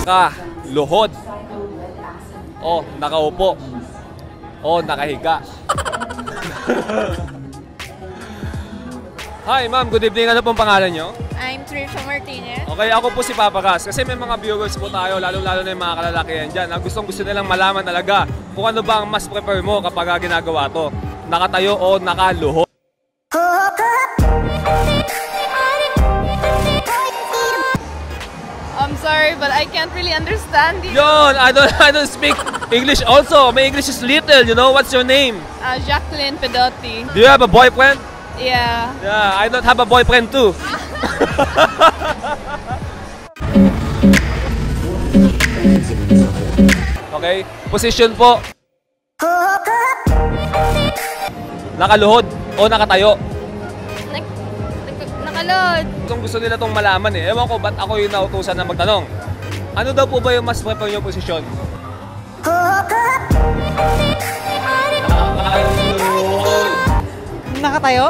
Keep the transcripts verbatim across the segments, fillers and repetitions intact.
nakaluhod, o nakaupo, o nakahiga. Hi ma'am, good evening. Ano pong pangalan nyo? I'm Trisha Martinez. Okay, ako po si Papa Gas. Kasi may mga viewers po tayo, lalo-lalo na yung mga kalalakihan dyan. Ang gustong gusto nilang malaman talaga kung ano ba ang mas prefer mo kapag ginagawa to. Nakatayo o nakaluhod. I'm sorry, but I can't really understand you. Yon, I don't, I don't speak English also. My English is little, you know. What's your name? Uh, Jacqueline Pedotti. Do you have a boyfriend? Yeah. Yeah, I don't have a boyfriend too. Okay, position po. Nakaluhod o nakatayo? Nak nak nakalod. Kung gusto nila itong malaman eh, ewan ko ba't ako yung nautusan na magtanong. Ano daw po ba yung mas prefer yung posisyon? Nakatayo?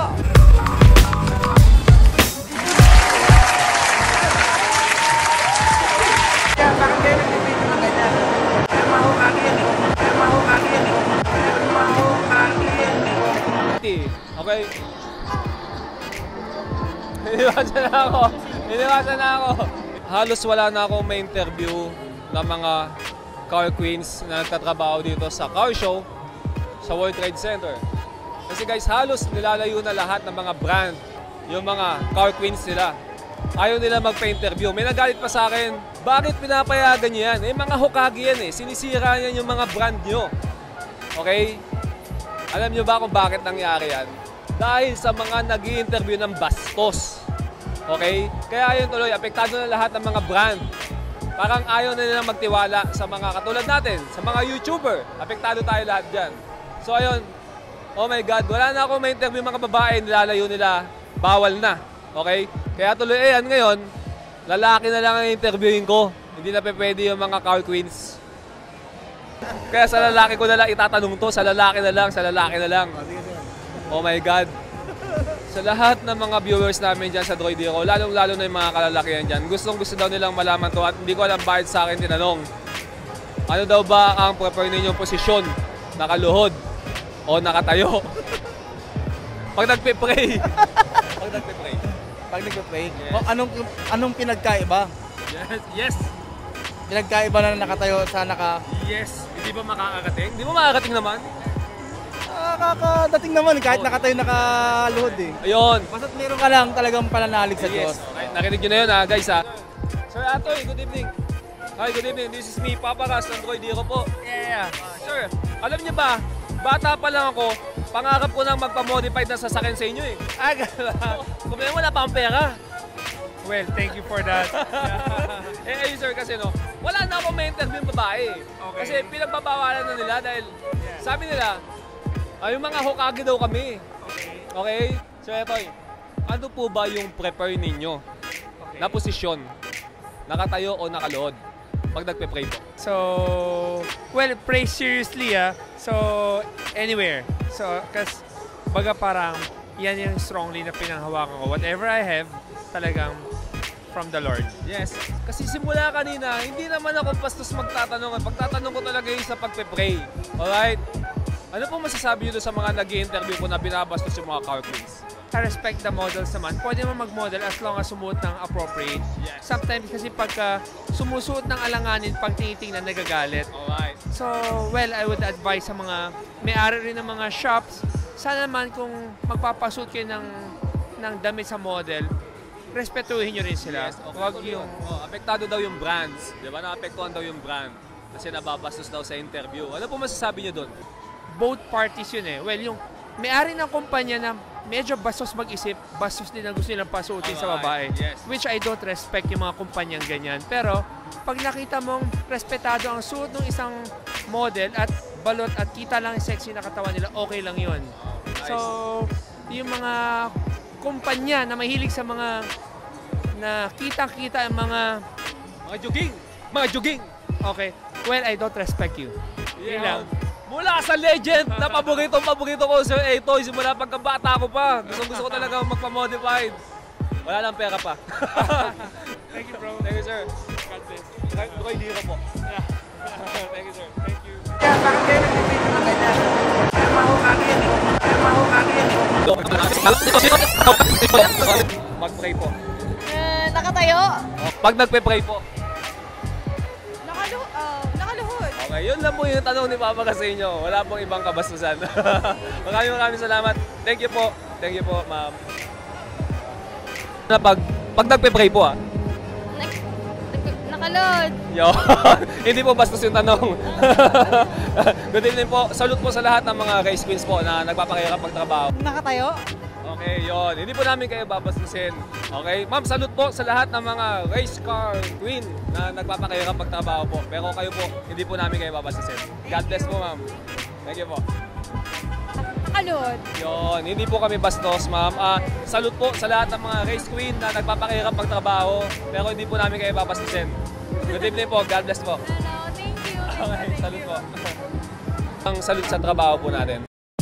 Okay. Iniwasan na ako. Iniwasan na ako. Halos wala na akong may interview ng mga car queens na nagtatrabaho dito sa car show sa World Trade Center. Kasi guys, halos nilalayo na lahat ng mga brand yung mga car queens nila. Ayaw nila magpa-interview. May nagalit pa sa akin, bakit pinapayagan niyo yan? Eh, mga Hokage yan eh. Sinisira niyan yung mga brand nyo. Okay? Alam nyo ba kung bakit nangyari yan? Dahil sa mga nag-i-interview ng bastos. Okay? Kaya yun tuloy, apektado na lahat ng mga brand. Parang ayaw na nilang magtiwala sa mga katulad natin, sa mga YouTuber. Apektado tayo lahat dyan. So ayun, oh my God, wala na akong may interview mga babae, nilalayo nila, bawal na. Okay? Kaya tuloy, eh, ngayon, lalaki na lang ang interviewin ko. Hindi na pwede yung mga car queens. Kaya sa lalaki ko na lang itatanong to, sa lalaki na lang, sa lalaki na lang. Oh my God. Sa lahat ng mga viewers namin dyan sa Droidero, lalong-lalo na yung mga kalalakihan dyan, gustong-gusto daw nilang malaman to at hindi ko alam bakit sa akin tinanong. Ano daw ba ang prefer ninyong posisyon? Nakaluhod o nakatayo? Pag nagpe-pray. Pag nagpe-pray. Pag nagpe-pray? Yes. O, anong, anong pinagkaiba? Yes, yes. Pinagkaiba na nakatayo sa naka... Yes. Hindi ba makakarating? Hindi mo makakarating naman? Nakakadating naman kahit nakatayo nakaluhod eh. Ayun. Basta't meron ka lang talagang pananalig sa Diyos. Yes. Okay. Nakinig nyo na yun ha, guys ha. Sir Atoy, good evening. Hi, good evening. This is me, Papa Ras ng Droidero po. Yeah. Uh, sir, alam niyo ba, bata pa lang ako, pangarap ko nang magpa-modified na sasakyan sa inyo eh. Ah, gano'n. Kung may wala pa ang pera. Well, thank you for that. eh, ayun sir, kasi no, wala na akong may interview yung babae. Okay. Kasi pinagbabawalan na nila dahil sabi nila, ay, yung mga Hokage daw kami. Okay. Okay? So, Etoy, ano po ba yung prefer ninyo Okay. na posisyon? Nakatayo o nakaluhod? Pag nagpe-pray po. So, well, pray seriously ah. So, anywhere. So, kasi, baga parang, yan yung strongly na pinanghawakan ko. Whatever I have, talagang from the Lord. Yes. Kasi simula kanina, hindi naman ako pastos magtatanong. Pagtatanong ko talaga yung sa pagpe-pray. Alright? Ano po masasabi nyo sa mga nag-i-interview ko na binabastos yung mga car queens? I respect the models naman. Pwede mo mag-model as long as sumuot ng appropriate. Yes. Sometimes kasi pagka sumusuot ng alanganin, pag tinitingnan, nagagalit. Alright. So, well, I would advise sa mga may-ari rin ng mga shops, sana naman kung magpapasuot kayo ng, ng damit sa model, respetuhin nyo rin sila. Yes. Okay. Huwag yung... Oh, apektado daw yung brands. Di ba? Naapektuhan daw yung brand. Kasi nababastos daw sa interview. Ano po masasabi nyo doon? Both parties yun eh. Well, yung may-ari ng kumpanya na medyo bastos mag-isip, bastos din ang gusto nilang pasuotin sa babae. Yes. Which I don't respect yung mga kumpanyang ganyan. Pero, pag nakita mong respetado ang suot ng isang model at balot at kita lang yung sexy na katawan nila, okay lang yun. Oh, nice. So, yung mga kumpanya na mahilig sa mga na kitang-kita ang mga... Mga jogging! Mga jogging! Okay. Well, I don't respect you. Yun lang. Mula sa legend na paborito-paborito ko, Sir Etoy, simula pagkabata ko pa. Gusto-gusto ko talaga magpa-modified. Wala lang pera pa. Thank you, bro. Thank you, sir. God bless. Roy Diro po. Yeah. Thank you, sir. Thank you. Kaya bakit kayo nagpipito na ganyan? Kaya mahukagin. Kaya mahukagin. Mag-pray po. Uh, nakatayo. Oh, pag nagpe-pray po. Nakalu uh, nakaluhod. Okay, yun lang po yung tanong ni Papa ka sa inyo. Wala pong ibang kabastusan. maraming maraming salamat. Thank you po. Thank you po, ma'am. Na pag pag nagpe-pray po ah. Nag, nag, nakalod. Yo. Hindi po bastos yung tanong. Good evening po. Salute po sa lahat ng mga race queens po na nagpapakahirap magtrabaho. Nakatayo. Okay, yon. Hindi po namin kayo babastusin. Okay? Ma'am, salute po sa lahat ng mga race car queen na nagpapakahirap magtrabaho po. Pero kayo po, hindi po namin kayo babastusin. God bless po, ma'am. Thank you po. Nakalod. Yon, hindi po kami bastos, ma'am. Ah, salute po sa lahat ng mga race queen na nagpapakahirap magtrabaho. Pero hindi po namin kayo babastusin. Good evening po. God bless po. Hello, thank you. Okay, salute po. Ang salute sa trabaho po natin.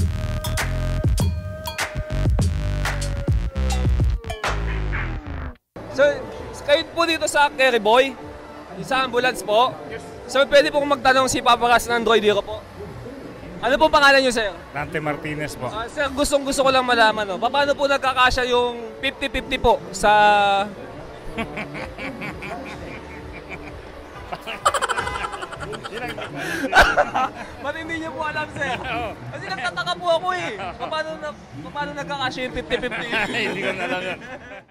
So, kayo po dito sa Kerry Boy, sa ambulance po. So, pwede po magtanong si Papa Ras ng Roy Diro po. Ano po pangalan niyo, sir? Dante Martinez po. Uh, sir, gustong gusto ko lang malaman, no? Paano po nagkakasya yung fifty fifty po sa... Ba't hindi niyo po alam, sir? Kasi nagtataka po ako eh. Paano, na, paano nagkakasya yung fifty fifty? Hindi ko na alam yan.